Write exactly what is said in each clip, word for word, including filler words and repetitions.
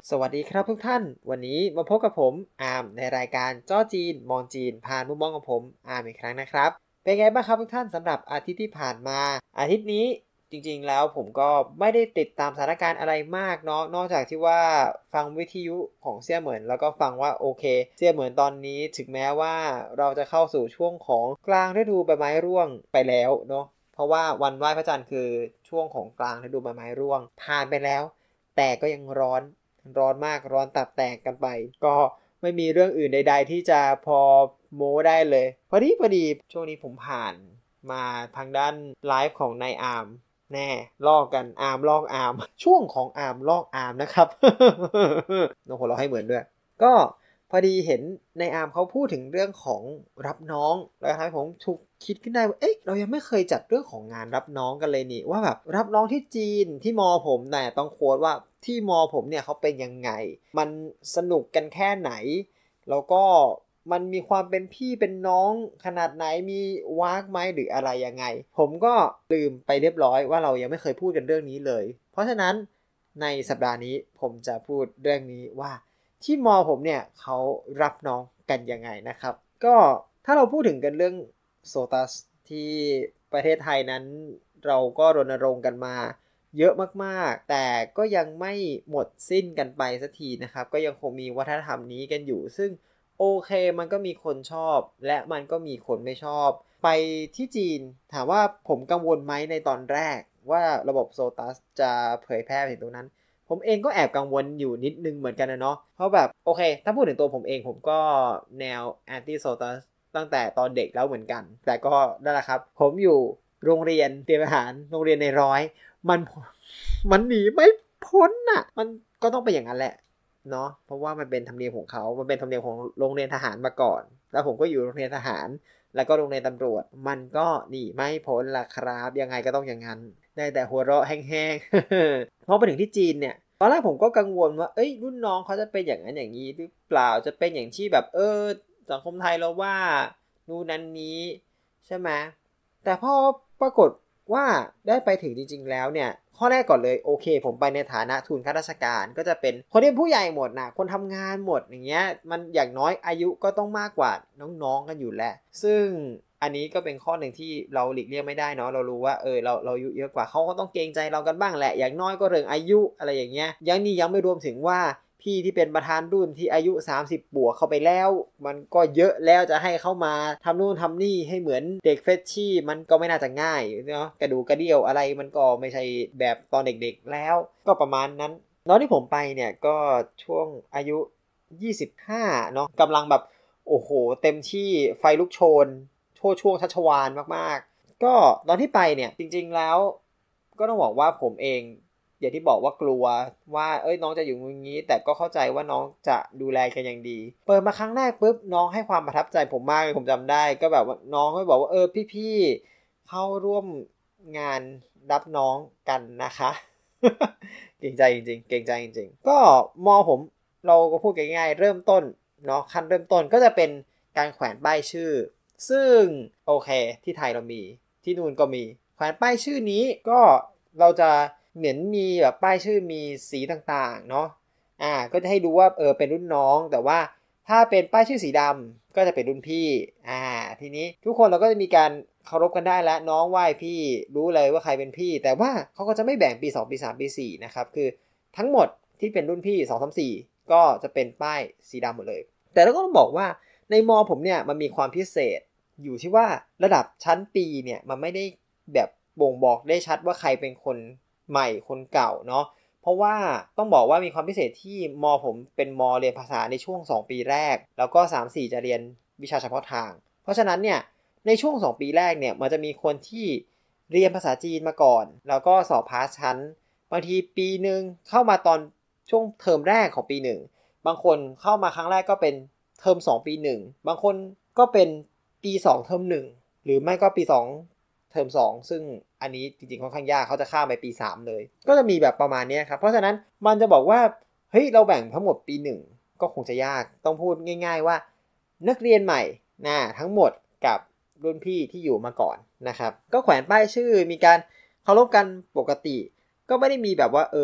สวัสดีครับทุกท่านวันนี้มาพบกับผมอาร์มในรายการจ้อจีนมองจีนผ่านมุมมองของผมอาร์มอีกครั้งนะครับเป็นไงบ้างครับทุกท่านสำหรับอาทิตย์ที่ผ่านมาอาทิตย์นี้จริงๆแล้วผมก็ไม่ได้ติดตามสถานการณ์อะไรมากเนาะนอกจากที่ว่าฟังวิทยุของเสี่ยเหมินแล้วก็ฟังว่าโอเคเสี่ยเหมินตอนนี้ถึงแม้ว่าเราจะเข้าสู่ช่วงของกลางฤดูใบไม้ร่วงไปแล้วเนาะเพราะว่าวันไหว้พระจันทร์คือช่วงของกลางฤดูใบไม้ร่วงผ่านไปแล้วแต่ก็ยังร้อนร้อนมากร้อนตับแตกกันไปก็ไม่มีเรื่องอื่นใดๆที่จะพอโม้ได้เลยพอดีพอดีช่วงนี้ผมผ่านมาทางด้านไลฟ์ของนายอาร์มแน่ลอกกันอาร์มลอกอาร์มช่วงของอาร์มลอกอาร์มนะครับน้องหัวเราะให้เหมือนด้วยก็พอดีเห็นในอาร์มเขาพูดถึงเรื่องของรับน้องแล้วทำให้ผมถูกคิดขึ้นได้ว่าเอ๊ะเรายังไม่เคยจัดเรื่องของงานรับน้องกันเลยนี่ว่าแบบรับน้องที่จีนที่มอผมแต่ต้องโค้ดว่าที่มอผมเนี่ยเขาเป็นยังไงมันสนุกกันแค่ไหนแล้วก็มันมีความเป็นพี่เป็นน้องขนาดไหนมีวากไหมหรืออะไรยังไงผมก็ลืมไปเรียบร้อยว่าเรายังไม่เคยพูดกันเรื่องนี้เลยเพราะฉะนั้นในสัปดาห์นี้ผมจะพูดเรื่องนี้ว่าที่มอผมเนี่ยเขารับน้องกันยังไงนะครับก็ถ้าเราพูดถึงกันเรื่องโซตัสที่ประเทศไทยนั้นเราก็รณรงค์กันมาเยอะมากๆแต่ก็ยังไม่หมดสิ้นกันไปสักทีนะครับก็ยังคงมีวัฒนธรรมนี้กันอยู่ซึ่งโอเคมันก็มีคนชอบและมันก็มีคนไม่ชอบไปที่จีนถามว่าผมกังวลไหมในตอนแรกว่าระบบโซตัสจะเผยแพร่ไปถึงตรงนั้นผมเองก็แอบกังวลอยู่นิดนึงเหมือนกันนะเนาะเพราะแบบโอเคถ้าพูดถึงตัวผมเองผมก็แนวแอนตี้โซตัสตั้งแต่ตอนเด็กแล้วเหมือนกันแต่ก็นั่นแหละครับผมอยู่โรงเรียนเตรียมอาหารโรงเรียนในร้อยมันมันหนีไม่พ้นน่ะมันก็ต้องเป็นอย่างนั้นแหละเนาะเพราะว่ามันเป็นธรรมเนียมของเขามันเป็นธรรมเนียมของโรงเรียนทหารมาก่อนแล้วผมก็อยู่โรงเรียนทหารแล้วก็โรงเรียนตำรวจมันก็หนีไม่พ้นล่ะครับยังไงก็ต้องอย่างนั้นได้แต่หัวเราะแห้งๆพอไปถึงที่จีนเนี่ยตอนแรกผมก็กังวลว่าเอ้ยรุ่นน้องเขาจะเป็นอย่างนั้นอย่างนี้หรือเปล่าจะเป็นอย่างที่แบบเออสังคมไทยเราว่านู่นนั้นนี้ใช่ไหมแต่พอปรากฏว่าได้ไปถึงจริงๆแล้วเนี่ยข้อแรกก่อนเลยโอเคผมไปในฐานะทุนข้าราชการก็จะเป็นคนที่เป็นผู้ใหญ่หมดนะคนทำงานหมดอย่างเงี้ยมันอย่างน้อยอายุก็ต้องมากกว่าน้องๆกันอยู่แหละซึ่งอันนี้ก็เป็นข้อหนึ่งที่เราหลีกเลี่ยงไม่ได้เนาะเรารู้ว่าเออเราเราอายุเยอะกว่าเขาก็ต้องเกรงใจเรากันบ้างแหละอย่างน้อยก็เรื่องอายุอะไรอย่างเงี้ยยังนี่ยังไม่รวมถึงว่าพี่ที่เป็นประธานรุ่นที่อายุสามสิบบวกเข้าไปแล้วมันก็เยอะแล้วจะให้เข้ามาทำนู่นทำนี่ให้เหมือนเด็กเฟชชี่มันก็ไม่น่าจะง่ายเนาะกระดูกระเดี่ยวอะไรมันก็ไม่ใช่แบบตอนเด็กๆแล้วก็ประมาณนั้นตอนที่ผมไปเนี่ยก็ช่วงอายุยี่สิบห้าเนาะกำลังแบบโอ้โหเต็มที่ไฟลุกโชนโชดช่วงชัชวาลมากๆก็ตอนที่ไปเนี่ยจริงๆแล้วก็ต้องบอกว่าผมเองอย่างที่บอกว่ากลัวว่าเอ้ยน้องจะอยู่อย่างนี้แต่ก็เข้าใจว่าน้องจะดูแลกันอย่างดีเปิดมาครั้งแรกปุ๊บน้องให้ความประทับใจผมมากเลยผมจำได้ก็แบบว่าน้องก็บอกว่าเออพี่ๆเข้าร่วมงานรับน้องกันนะคะเก่งใจจริงๆเก่งใจจริงๆก็มอผมเราก็พูดง่ายๆเริ่มต้นเนาะขั้นเริ่มต้นก็จะเป็นการแขวนป้ายชื่อซึ่งโอเคที่ไทยเรามีที่นู่นก็มีแขวนป้ายชื่อนี้ก็เราจะเหมือนมีแบบป้ายชื่อมีสีต่างๆเนาะอ่าก็จะให้ดูว่าเออเป็นรุ่นน้องแต่ว่าถ้าเป็นป้ายชื่อสีดำก็จะเป็นรุ่นพี่อ่าทีนี้ทุกคนเราก็จะมีการเคารพกันได้แล้วน้องไหว้พี่รู้เลยว่าใครเป็นพี่แต่ว่าเขาก็จะไม่แบ่งปีสองปีสามปีสี่นะครับคือทั้งหมดที่เป็นรุ่นพี่สอง สาม สี่ก็จะเป็นป้ายสีดำหมดเลยแต่เราก็ต้องบอกว่าในมอผมเนี่ยมันมีความพิเศษอยู่ที่ว่าระดับชั้นปีเนี่ยมันไม่ได้แบบบ่งบอกได้ชัดว่าใครเป็นคนใหม่คนเก่าเนาะเพราะว่าต้องบอกว่ามีความพิเศษที่มอผมเป็นมอเรียนภาษาในช่วงสองปีแรกแล้วก็ สาม สี่ จะเรียนวิชาเฉพาะทางเพราะฉะนั้นเนี่ยในช่วงสองปีแรกเนี่ยมันจะมีคนที่เรียนภาษาจีนมาก่อนแล้วก็สอบพาสชั้นบางทีปีนึงเข้ามาตอนช่วงเทอมแรกของปีหนึ่งบางคนเข้ามาครั้งแรกก็เป็นเทอมสองปีหนึ่งบางคนก็เป็นปีสองเทอมหนึ่งหรือไม่ก็ปีสองเทอมสองซึ่งอันนี้จริงๆค่อนข้างยากเขาจะข้ามไปปีสามเลยก็จะมีแบบประมาณนี้ครับเพราะฉะนั้นมันจะบอกว่าเฮ้ยเราแบ่งทั้งหมดปีหนึ่งก็คงจะยากต้องพูดง่ายๆว่านักเรียนใหม่นะทั้งหมดกับรุ่นพี่ที่อยู่มาก่อนนะครับก็แขวนป้ายชื่อมีการเคารพกันปกติก็ไม่ได้มีแบบว่าเออ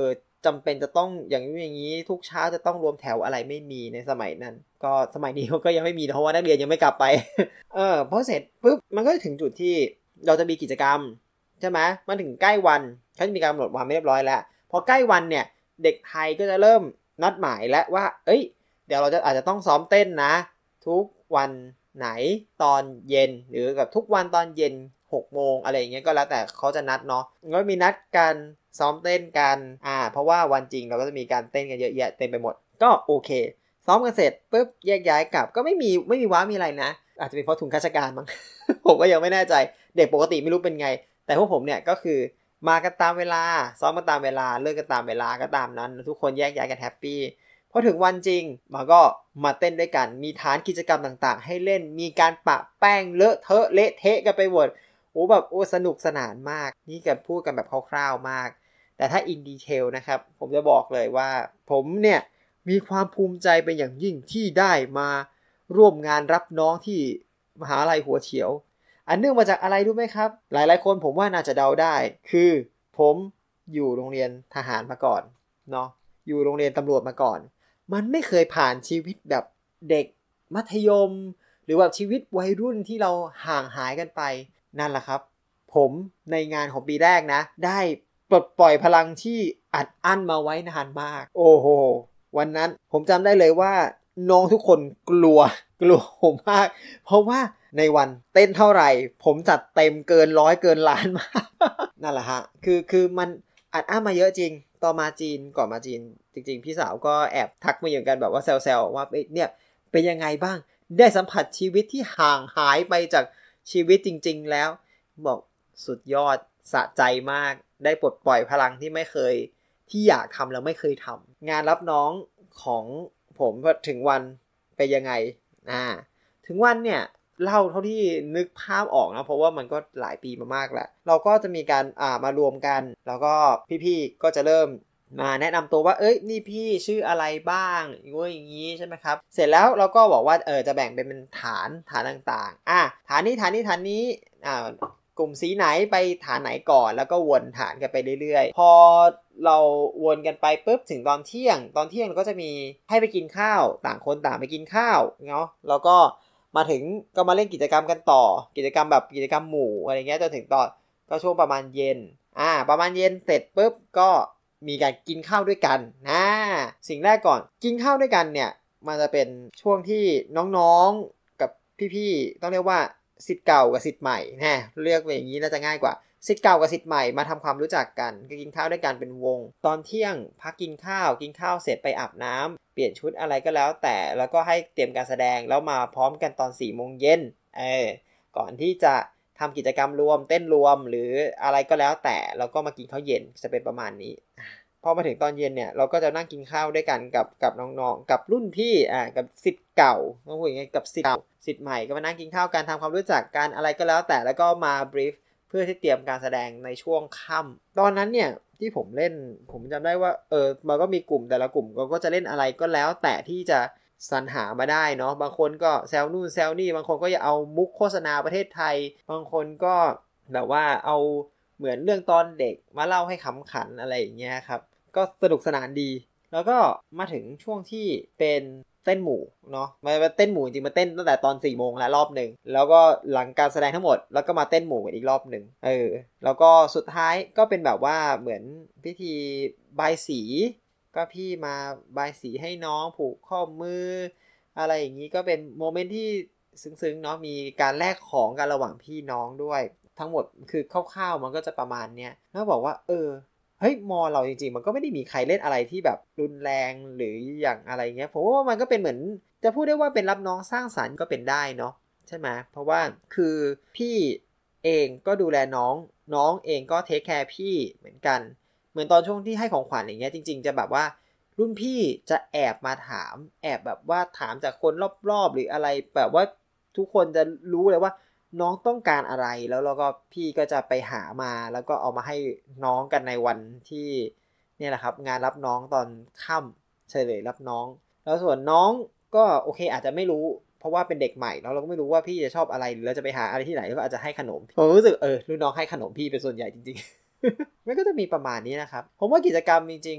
จำเป็นจะต้องอย่างนี้อย่างนี้ทุกเช้าจะต้องรวมแถวอะไรไม่มีในสมัยนั้นก็สมัยนี้ก็ยังไม่มีเพราะว่านักเรียนยังไม่กลับไป เออพอเสร็จปุ๊บมันก็ถึงจุดที่เราจะมีกิจกรรมใช่ไหมมันถึงใกล้วันเขาจะมีการกำหนดวันไม่เรียบร้อยแล้วพอใกล้วันเนี่ยเด็กไทยก็จะเริ่มนัดหมายแล้วว่าเอ้ยเดี๋ยวเราจะอาจจะต้องซ้อมเต้นนะทุกวันไหนตอนเย็นหรือกับทุกวันตอนเย็นหกโมงอะไรอย่างเงี้ยก็แล้วแต่เขาจะนัดเนาะก็มีนัดกันซ้อมเต้นกันอ่าเพราะว่าวันจริงเราก็จะมีการเต้นกันเยอะแยะเต็มไปหมดก็โอเคซ้อมกันเสร็จปุ๊บแยกย้ายกลับก็ไม่มีไม่มีว้ามีอะไรนะอาจจะเป็นเพราะทุนข้าราชการมั้ง ผมก็ยังไม่แน่ใจเด็กปกติไม่รู้เป็นไงแต่พวกผมเนี่ยก็คือมากันตามเวลาซ้อมกันตามเวลาเลิกกันตามเวลาก็ตามนั้นทุกคนแยกย้ายกันแฮปปี้พอถึงวันจริงมันก็มาเต้นด้วยกันมีฐานกิจกรรมต่างๆให้เล่นมีการปะแป้งเลอะเทอะเละเทะกันไปหมดโอ้แบบโอ้สนุกสนานมากนี่กันพูดกันแบบคร่าวๆมากแต่ถ้าอินดีเทลนะครับผมจะบอกเลยว่าผมเนี่ยมีความภูมิใจเป็นอย่างยิ่งที่ได้มาร่วมงานรับน้องที่มหาลัยหัวเฉียวอันเนื่องมาจากอะไรรู้ไหมครับหลายๆคนผมว่าน่าจะเดาได้คือผมอยู่โรงเรียนทหารมาก่อนเนาะอยู่โรงเรียนตำรวจมาก่อนมันไม่เคยผ่านชีวิตแบบเด็กมัธยมหรือว่าชีวิตวัยรุ่นที่เราห่างหายกันไปนั่นแหละครับผมในงานของปีแรกนะได้ปลดปล่อยพลังที่อัดอั้นมาไว้นานมากโอ้โหวันนั้นผมจำได้เลยว่าน้องทุกคนกลัวกลัวผมมากเพราะว่าในวันเต้นเท่าไหร่ผมจัดเต็มเกินร้อยเกินล้านมากนั่นแหละฮะคือคือมันอัดอั้นมาเยอะจริงต่อมาจีนก่อนมาจีนจริงๆพี่สาวก็แอบทักมาอย่างกันแบบว่าแซวๆว่าเนี่ยเป็นยังไงบ้างได้สัมผัสชีวิตที่ห่างหายไปจากชีวิตจริงๆแล้วบอกสุดยอดสะใจมากได้ปลดปล่อยพลังที่ไม่เคยที่อยากทำแล้วไม่เคยทำงานรับน้องของผมถึงวันเป็นยังไงอ่าถึงวันเนี่ยเล่าเท่าที่นึกภาพออกนะเพราะว่ามันก็หลายปีมามากแล้วเราก็จะมีการอ่ามารวมกันแล้วก็พี่ๆก็จะเริ่มมาแนะนำตัวว่าเอ้ยนี่พี่ชื่ออะไรบ้างอย่างงี้ใช่ไหมครับเสร็จแล้วเราก็บอกว่าเออจะแบ่งเป็นฐานฐานต่างๆอ่ะฐานนี้ฐานนี้ฐานนี้อ่ากลุ่มสีไหนไปฐานไหนก่อนแล้วก็วนฐานกันไปเรื่อยๆพอเราวนกันไปปุ๊บถึงตอนเที่ยงตอนเที่ยงเราก็จะมีให้ไปกินข้าวต่างคนต่างไปกินข้าวเนาะแล้วก็มาถึงก็มาเล่นกิจกรรมกันต่อกิจกรรมแบบกิจกรรมหมู่อะไรเงี้ยจนถึงตอนก็ช่วงประมาณเย็นอ่าประมาณเย็นเสร็จปุ๊บก็มีการกินข้าวด้วยกันนะสิ่งแรกก่อนกินข้าวด้วยกันเนี่ยมันจะเป็นช่วงที่น้องๆกับพี่ๆต้องเรียกว่าศิษย์เก่ากับศิษย์ใหม่นะเรียกแบบนี้น่าจะง่ายกว่าศิษย์เก่ากับศิษย์ใหม่มาทำความรู้จักกันก็กินข้าวด้วยกันเป็นวงตอนเที่ยงพักกินข้าวกินข้าวเสร็จไปอาบน้ำเปลี่ยนชุดอะไรก็แล้วแต่แล้วก็ให้เตรียมการแสดงแล้วมาพร้อมกันตอนสี่โมงเย็นเออก่อนที่จะทำกิจกรรมรวมเต้นรวมหรืออะไรก็แล้วแต่แล้วก็มากินข้าวเย็นจะเป็นประมาณนี้พอมาถึงตอนเย็นเนี่ยเราก็จะนั่งกินข้าวด้วยกันกับกับน้องๆกับรุ่นพี่อ่ากับศิษย์เก่าต้องพูดอย่างงี้กับศิษย์เก่าศิษย์ใหม่ก็มานั่งกินข้าวกันทำความรู้จักกันอะไรก็แล้วแต่แล้วก็มาบรีฟเพื่อที่เตรียมการแสดงในช่วงค่ำตอนนั้นเนี่ยที่ผมเล่นผมจำได้ว่าเออมันก็มีกลุ่มแต่ละกลุ่มก็จะเล่นอะไรก็แล้วแต่ที่จะสรรหามาได้เนาะบางคนก็แซวนู่นแซวนี่บางคนก็จะเอามุกโฆษณาประเทศไทยบางคนก็แบบว่าเอาเหมือนเรื่องตอนเด็กมาเล่าให้ขำขันอะไรอย่างเงี้ยครับก็สนุกสนานดีแล้วก็มาถึงช่วงที่เป็นเต้นหมู่เนาะมาเต้นหมู่จริงมาเต้นตั้งแต่ตอนสี่โมงแล้วรอบหนึ่งแล้วก็หลังการแสดงทั้งหมดแล้วก็มาเต้นหมู่กันอีกรอบหนึ่งเออแล้วก็สุดท้ายก็เป็นแบบว่าเหมือนพิธีบายสีก็พี่มาบายสีให้น้องผูกข้อมืออะไรอย่างนี้ก็เป็นโมเมนต์ที่ซึ้งๆเนาะมีการแลกของกันระหว่างพี่น้องด้วยทั้งหมดคือคร่าวๆมันก็จะประมาณเนี้ยแล้วบอกว่าเออเฮ้ยมอเราจริงๆมันก็ไม่ได้มีใครเล่นอะไรที่แบบรุนแรงหรืออย่างอะไรเงี้ยผมว่ามันก็เป็นเหมือนจะพูดได้ว่าเป็นรับน้องสร้างสรรค์ก็เป็นได้เนาะใช่ไหมเพราะว่าคือพี่เองก็ดูแลน้องน้องเองก็เทคแคร์พี่เหมือนกันเหมือนตอนช่วงที่ให้ของขวัญอย่างเงี้ยจริงๆจะแบบว่ารุ่นพี่จะแอบมาถามแอบแบบว่าถามจากคนรอบๆหรืออะไรแบบว่าทุกคนจะรู้เลยว่าน้องต้องการอะไรแล้วเราก็พี่ก็จะไปหามาแล้วก็เอามาให้น้องกันในวันที่เนี่ยแหละครับงานรับน้องตอนค่ำเฉลยรับน้องแล้วส่วนน้องก็โอเคอาจจะไม่รู้เพราะว่าเป็นเด็กใหม่แล้วเราก็ไม่รู้ว่าพี่จะชอบอะไรหรือเราจะไปหาอะไรที่ไหนก็อาจจะให้ขนมผมรู้สึกเออรุ่นน้องให้ขนมพี่เป็นส่วนใหญ่จริงๆมันก็จะมีประมาณนี้นะครับผมว่ากิจกรรมจริง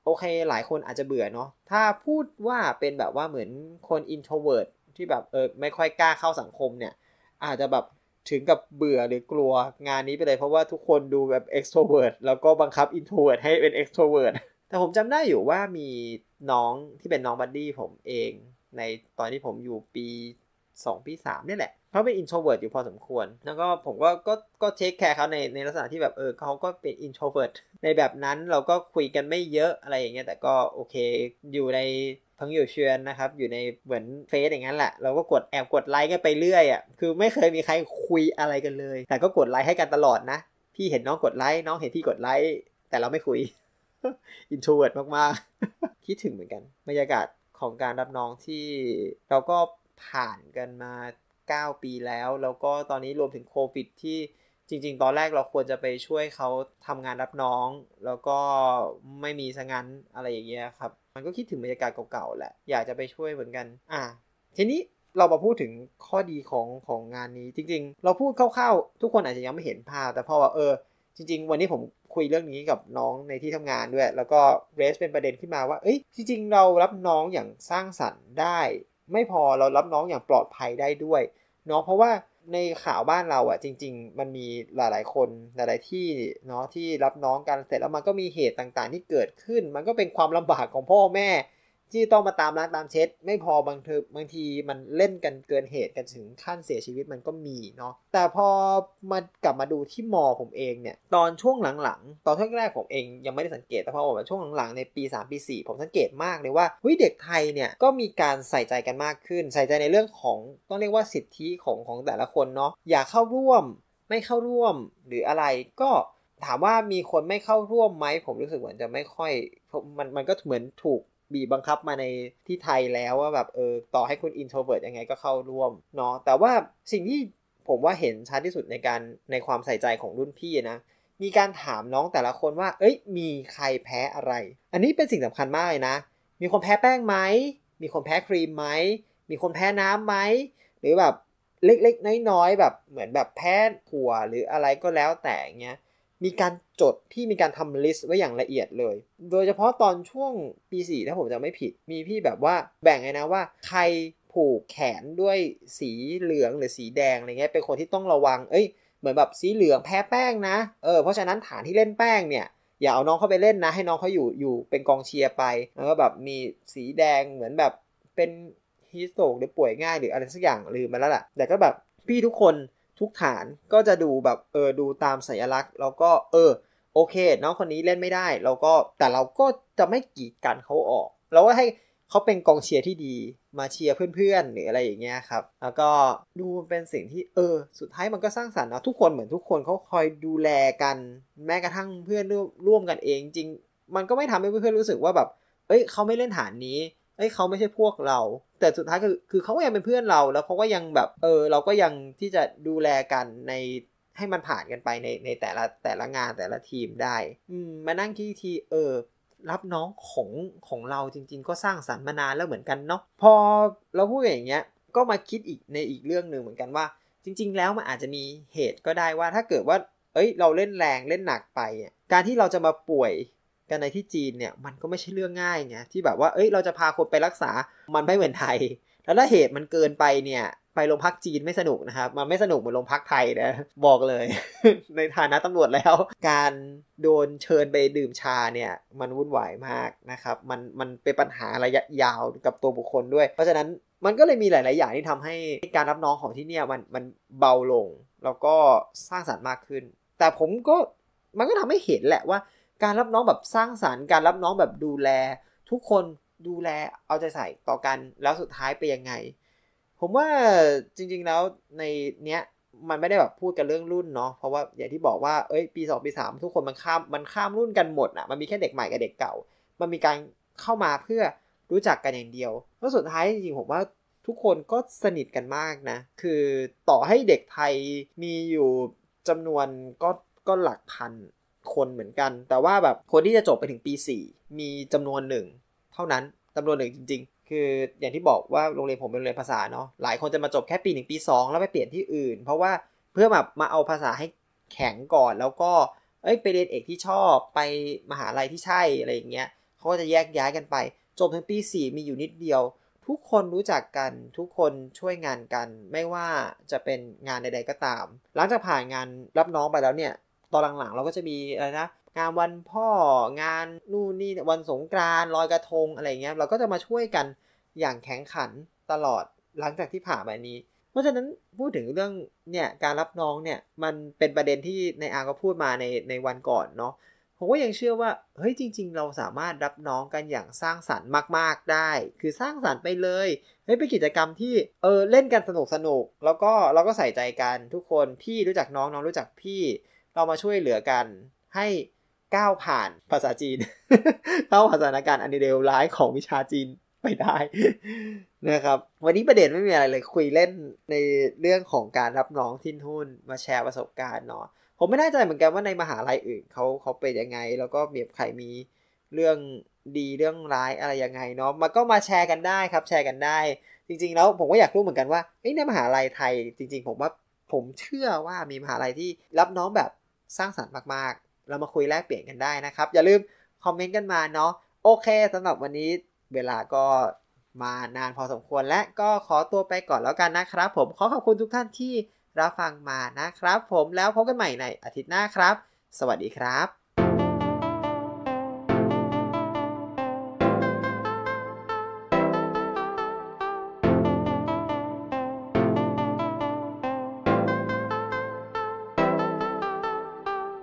โอเคหลายคนอาจจะเบื่อเนาะถ้าพูดว่าเป็นแบบว่าเหมือนคน introvert ที่แบบเออไม่ค่อยกล้าเข้าสังคมเนี่ยอาจจะแบบถึงกับเบื่อหรือกลัวงานนี้ไปเลยเพราะว่าทุกคนดูแบบ extrovert แล้วก็บังคับ introvert ให้เป็น extrovert แต่ผมจำได้อยู่ว่ามีน้องที่เป็นน้องบัดดี้ผมเองในตอนที่ผมอยู่ปีสองปีสามเนี่ยแหละเขาเป็น introvert อยู่พอสมควรแล้วก็ผมก็ก็ก็เทคแคร์เขาในในลักษณะที่แบบเออเขาก็เป็น introvert ในแบบนั้นเราก็คุยกันไม่เยอะอะไรอย่างเงี้ยแต่ก็โอเคอยู่ในพังอยู่เชียนนะครับอยู่ในเหมือนเฟซอย่างนั้นแหละเราก็กดแอบกดไลค์กันไปเรื่อยอ่ะคือไม่เคยมีใครคุยอะไรกันเลยแต่ก็กดไลค์ให้กันตลอดนะพี่เห็นน้องกดไลค์น้องเห็นพี่กดไลค์แต่เราไม่คุย introvert มากๆ คิดถึงเหมือนกันบรรยากาศของการรับน้องที่เราก็ผ่านกันมาเก้าปีแล้วแล้วก็ตอนนี้รวมถึงโควิดที่จริงๆตอนแรกเราควรจะไปช่วยเขาทำงานรับน้องแล้วก็ไม่มีซะงั้นอะไรอย่างเงี้ยครับมันก็คิดถึงบรรยากาศเก่าๆแหละอยากจะไปช่วยเหมือนกันอ่ะทีนี้เรามาพูดถึงข้อดีของของงานนี้จริงๆเราพูดคร่าวๆทุกคนอาจจะยังไม่เห็นภาพแต่พอว่าเออจริงๆวันนี้ผมคุยเรื่องนี้กับน้องในที่ทำงานด้วยแล้วก็เรสเป็นประเด็นขึ้นมาว่าเอ้ยจริงๆเรารับน้องอย่างสร้างสรรค์ได้ไม่พอเรารับน้องอย่างปลอดภัยได้ด้วยเนาะเพราะว่าในข่าวบ้านเราอ่ะจริงๆมันมีหลายๆคนหลายๆที่เนาะที่รับน้องกันเสร็จแล้วมันก็มีเหตุต่างๆที่เกิดขึ้นมันก็เป็นความลำบากของพ่อแม่ที่ต้องมาตามล้างตามเช็ดไม่พอบางทีบางทีมันเล่นกันเกินเหตุกันถึงขั้นเสียชีวิตมันก็มีเนาะแต่พอมากลับมาดูที่มอผมเองเนี่ยตอนช่วงหลังๆตอนแรกๆผมเองยังไม่ได้สังเกตแต่พอมาช่วงหลังๆในปีสามปีสี่ผมสังเกตมากเลยว่าเฮ้ยเด็กไทยเนี่ยก็มีการใส่ใจกันมากขึ้นใส่ใจในเรื่องของต้องเรียกว่าสิทธิของของแต่ละคนเนาะอยากเข้าร่วมไม่เข้าร่วมหรืออะไรก็ถามว่ามีคนไม่เข้าร่วมไหมผมรู้สึกเหมือนจะไม่ค่อยมันมันก็เหมือนถูกบีบบังคับมาในที่ไทยแล้วว่าแบบเออต่อให้คุณ introvert ยังไงก็เข้าร่วมเนาะแต่ว่าสิ่งที่ผมว่าเห็นชัดที่สุดในการในความใส่ใจของรุ่นพี่นะมีการถามน้องแต่ละคนว่าเอ้ยมีใครแพ้อะไรอันนี้เป็นสิ่งสำคัญมากเลยนะมีคนแพ้แป้งไหมมีคนแพ้ครีมไหมมีคนแพ้น้ำไหมหรือแบบเล็กๆน้อยๆแบบเหมือนแบบแพ้ถั่วหรืออะไรก็แล้วแต่เงี้ยมีการจดที่มีการทำลิสต์ไว้อย่างละเอียดเลยโดยเฉพาะตอนช่วงปีสี่ถ้าผมจะไม่ผิดมีพี่แบบว่าแบ่งไงนะว่าใครผูกแขนด้วยสีเหลืองหรือสีแดงอะไรเงี้ยเป็นคนที่ต้องระวังเอ้ยเหมือนแบบสีเหลืองแพ้แป้งนะเออเพราะฉะนั้นฐานที่เล่นแป้งเนี่ยอย่าเอาน้องเข้าไปเล่นนะให้น้องเขาอยู่อยู่เป็นกองเชียร์ไปแล้วก็แบบมีสีแดงเหมือนแบบเป็นฮีสโตรกหรือป่วยง่ายหรืออะไรสักอย่างลืมไปแล้วล่ะแต่ก็แบบพี่ทุกคนทุกฐานก็จะดูแบบเออดูตามสัญลักษณ์แล้วก็เออโอเคน้องคนนี้เล่นไม่ได้เราก็แต่เราก็จะไม่กีดกันเขาออกเราก็ให้เขาเป็นกองเชียร์ที่ดีมาเชียร์เพื่อนๆหรืออะไรอย่างเงี้ยครับแล้วก็ดูเป็นสิ่งที่เออสุดท้ายมันก็สร้างสรรค์นะทุกคนเหมือนทุกคนเขาคอยดูแลกันแม้กระทั่งเพื่อนร่วมกันเองจริงมันก็ไม่ทำให้เพื่อนๆรู้สึกว่าแบบเอ้ยเขาไม่เล่นฐานนี้เอ้ยเขาไม่ใช่พวกเราแต่สุดท้ายคือคือเขาก็ยังเป็นเพื่อนเราแล้วเขาก็ยังแบบเออเราก็ยังที่จะดูแลกันในให้มันผ่านกันไปในในแต่ละแต่ละงานแต่ละทีมได้อืมมานั่งคิดทีเออรับน้องของของเราจริงๆก็สร้างสรรค์มานานแล้วเหมือนกันเนาะพอเราพูดอย่างเงี้ยก็มาคิดอีกในอีกเรื่องนึงเหมือนกันว่าจริงๆแล้วมันอาจจะมีเหตุก็ได้ว่าถ้าเกิดว่าเอ้ยเราเล่นแรงเล่นหนักไปเนี่ยการที่เราจะมาป่วยกันในที่จีนเนี่ยมันก็ไม่ใช่เรื่องง่ายไงที่แบบว่าเอ้ยเราจะพาคนไปรักษามันไม่เหมือนไทยแล้วถ้าเหตุมันเกินไปเนี่ยไปโรงพักจีนไม่สนุกนะครับมันไม่สนุกเหมือนโรงพักไทยนะบอกเลย ในฐานะตำรวจแล้วการโดนเชิญไปดื่มชาเนี่ยมันวุ่นวายมากนะครับมันมันเป็นปัญหาระยะยาวกับตัวบุคคลด้วยเพราะฉะนั้นมันก็เลยมีหลายๆอย่างที่ทำให้การรับน้องของที่เนี่ยมันมันเบาลงแล้วก็สร้างสรรค์มากขึ้นแต่ผมก็มันก็ทำให้เห็นแหละว่าการรับน้องแบบสร้างสรรค์การรับน้องแบบดูแลทุกคนดูแลเอาใจใส่ต่อกันแล้วสุดท้ายไปยังไงผมว่าจริงๆแล้วในเนี้ยมันไม่ได้แบบพูดกันเรื่องรุ่นเนาะเพราะว่าอย่างที่บอกว่าเอ้ยปีสองปีสามทุกคนมันข้ามมันข้ามรุ่นกันหมดอ่ะมันมีแค่เด็กใหม่กับเด็กเก่ามันมีการเข้ามาเพื่อรู้จักกันอย่างเดียวแล้วสุดท้ายจริงๆผมว่าทุกคนก็สนิทกันมากนะคือต่อให้เด็กไทยมีอยู่จำนวนก็ก็หลักพันคนเหมือนกันแต่ว่าแบบคนที่จะจบไปถึงปีสี่มีจำนวนหนึ่งเท่านั้นจำนวนหนึ่งจริงๆคืออย่างที่บอกว่าโรงเรียนผมเป็นโรงเรียนภาษาเนาะหลายคนจะมาจบแค่ปีหนึ่งปีสองแล้วไปเปลี่ยนที่อื่นเพราะว่าเพื่อแบบมาเอาภาษาให้แข็งก่อนแล้วก็เอ้ยไปเรียนเอกที่ชอบไปมหาลัยที่ใช่อะไรอย่างเงี้ยเขาก็จะแยกย้ายกันไปจบถึงปีสี่มีอยู่นิดเดียวทุกคนรู้จักกันทุกคนช่วยงานกันไม่ว่าจะเป็นงานใดๆก็ตามหลังจากผ่านงานรับน้องไปแล้วเนี่ยตอนหลังๆเราก็จะมีอะไรนะงานวันพ่องานนู่นนี่วันสงกรานต์ลอยกระทงอะไรเงี้ยเราก็จะมาช่วยกันอย่างแข็งขันตลอดหลังจากที่ผ่านมานี้เพราะฉะนั้นพูดถึงเรื่องเนี่ยการรับน้องเนี่ยมันเป็นประเด็นที่ในอาร์ก็พูดมาในในวันก่อนเนาะผมก็ยังเชื่อว่าเฮ้ยจริงๆเราสามารถรับน้องกันอย่างสร้างสรรค์มากๆได้คือสร้างสรรค์ไปเลยเฮ้ยเป็นกิจกรรมที่เออเล่นกันสนุกสนุกแล้วก็เราก็ใส่ใจกันทุกคนพี่รู้จักน้องน้องรู้จักพี่เรามาช่วยเหลือกันให้ก้าวผ่านภาษาจีน เข้าผ่านสถานการณ์อันเลวร้ายของวิชาจีนไปได้นะครับวันนี้ประเด็นไม่มีอะไรเลยคุยเล่นในเรื่องของการรับน้องที่นู่นมาแชร์ประสบการณ์เนาะผมไม่แน่ใจเหมือนกันว่าในมหาลัยอื่นเขาเขาเป็นยังไงแล้วก็มีใครมีเรื่องดีเรื่องร้ายอะไรยังไงเนาะมันก็มาแชร์กันได้ครับแชร์กันได้จริงๆแล้วผมก็อยากรู้เหมือนกันว่าในมหาลัยไทยจริงๆผมว่าผมเชื่อว่ามีมหาลัยที่รับน้องแบบสร้างสรรค์มากๆเรามาคุยแลกเปลี่ยนกันได้นะครับอย่าลืมคอมเมนต์กันมาเนาะโอเคสำหรับวันนี้เวลาก็มานานพอสมควรและก็ขอตัวไปก่อนแล้วกันนะครับผมขอขอบคุณทุกท่านที่รับฟังมานะครับผมแล้วพบกันใหม่ในอาทิตย์หน้าครับสวัสดีครับ